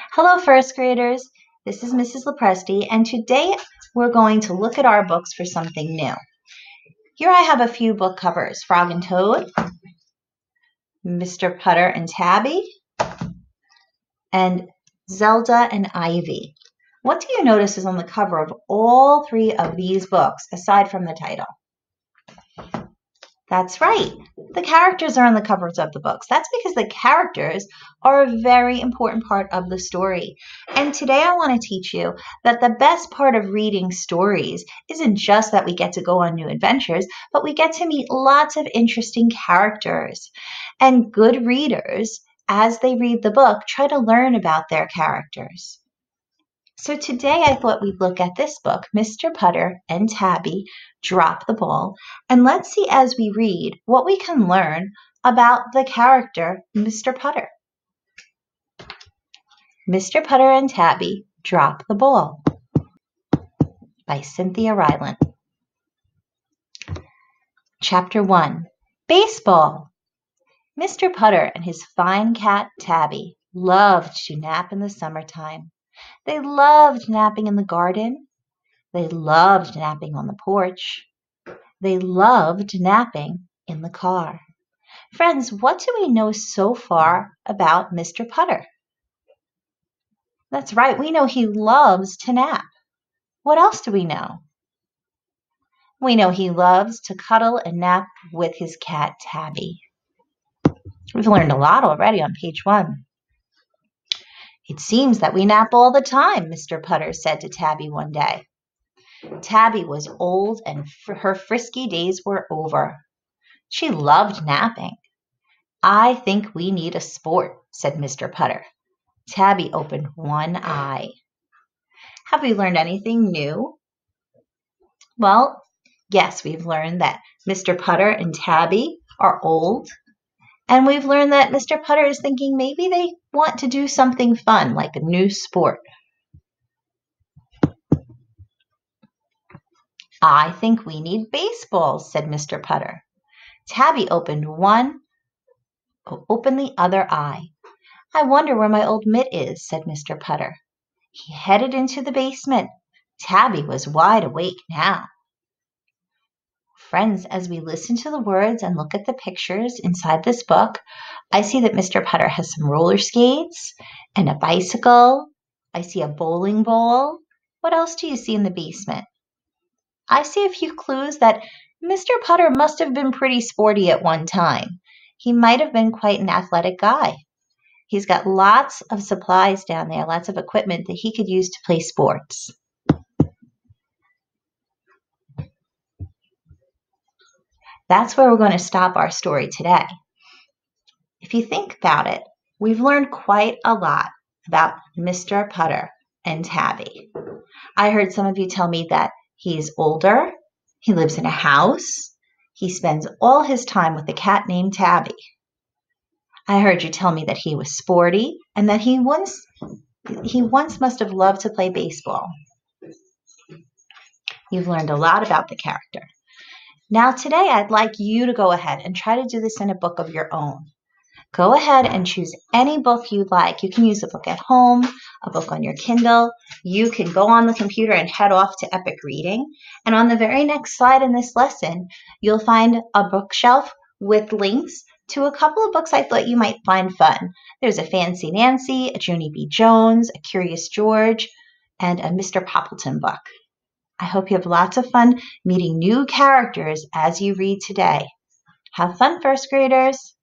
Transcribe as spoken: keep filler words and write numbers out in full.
Hello, first graders. This is Missus Lopresti, and today we're going to look at our books for something new. Here I have a few book covers: Frog and Toad, Mister Putter and Tabby, and Zelda and Ivy. What do you notice is on the cover of all three of these books, aside from the title? That's right. The characters are on the covers of the books. That's because the characters are a very important part of the story. And today I want to teach you that the best part of reading stories isn't just that we get to go on new adventures, but we get to meet lots of interesting characters. And good readers, as they read the book, try to learn about their characters. So today I thought we'd look at this book, Mister Putter and Tabby Drop the Ball, and let's see as we read what we can learn about the character Mister Putter. Mister Putter and Tabby Drop the Ball by Cynthia Rylant. Chapter one, Baseball. Mister Putter and his fine cat Tabby loved to nap in the summertime. They loved napping in the garden. They loved napping on the porch. They loved napping in the car. Friends, what do we know so far about Mister Putter? That's right, we know he loves to nap. What else do we know? We know he loves to cuddle and nap with his cat Tabby. We've learned a lot already on page one. It seems that we nap all the time, Mister Putter said to Tabby one day. Tabby was old and fr- her frisky days were over. She loved napping. I think we need a sport, said Mister Putter. Tabby opened one eye. Have we learned anything new? Well, yes, we've learned that Mister Putter and Tabby are old. And we've learned that Mister Putter is thinking maybe they want to do something fun, like a new sport. I think we need baseballs, said Mister Putter. Tabby opened one, opened the other eye. I wonder where my old mitt is, said Mister Putter. He headed into the basement. Tabby was wide awake now. Friends, as we listen to the words and look at the pictures inside this book, I see that Mister Putter has some roller skates and a bicycle. I see a bowling ball. What else do you see in the basement? I see a few clues that Mister Putter must have been pretty sporty at one time. He might have been quite an athletic guy. He's got lots of supplies down there, lots of equipment that he could use to play sports. That's where we're going to stop our story today. If you think about it, we've learned quite a lot about Mister Putter and Tabby. I heard some of you tell me that he's older, he lives in a house, he spends all his time with a cat named Tabby. I heard you tell me that he was sporty and that he once, he once must have loved to play baseball. You've learned a lot about the character. Now today I'd like you to go ahead and try to do this in a book of your own. Go ahead and choose any book you'd like. You can use a book at home, a book on your Kindle. You can go on the computer and head off to Epic Reading. And on the very next slide in this lesson, you'll find a bookshelf with links to a couple of books I thought you might find fun. There's a Fancy Nancy, a Junie B. Jones, a Curious George, and a Mister Poppleton book. I hope you have lots of fun meeting new characters as you read today. Have fun, first graders!